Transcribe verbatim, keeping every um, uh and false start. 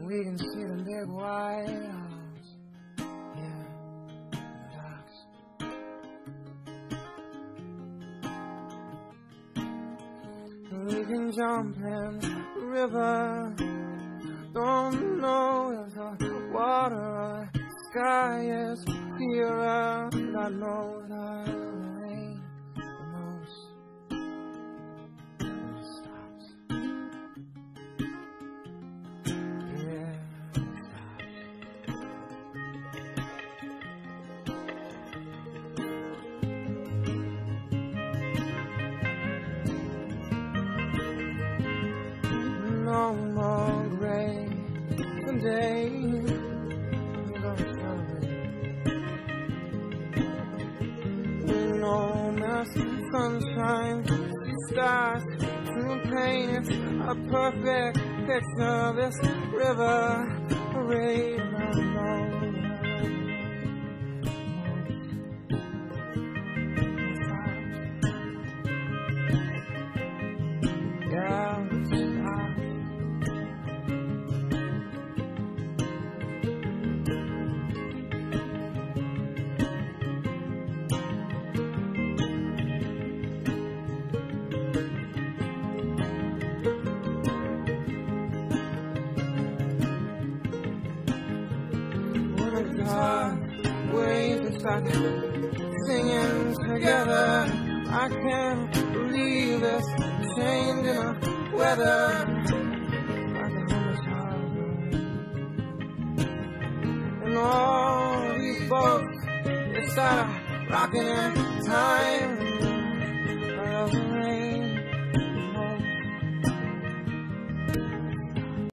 We can see the big white house, yeah, the docks. We can jump in the river. Don't know if the water or the sky is clearer, but I know that the rain the most when it stops. Yeah, it stops. No more gray today. We're gonna celebrate. No massive sunshine, stars to paint a perfect picture of this river parade. I know. Yeah, it's hot. Waves that start singing together. I can't believe this change in the weather. Like a homeless harbor, and all these boats they start rocking in time.